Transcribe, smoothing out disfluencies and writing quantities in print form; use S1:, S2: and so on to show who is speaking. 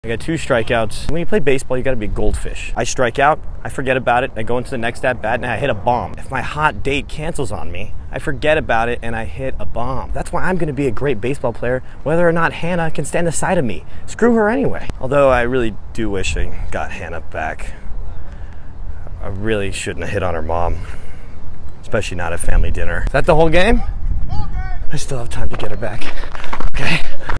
S1: I got 2 strikeouts. When you play baseball, you gotta be a goldfish. I strike out, I forget about it, I go into the next at bat and I hit a bomb. If my hot date cancels on me, I forget about it and I hit a bomb. That's why I'm gonna be a great baseball player, whether or not Hannah can stand aside of me. Screw her anyway. Although I really do wish I got Hannah back. I really shouldn't have hit on her mom, especially not at family dinner. Is that the whole game? I still have time to get her back. Okay.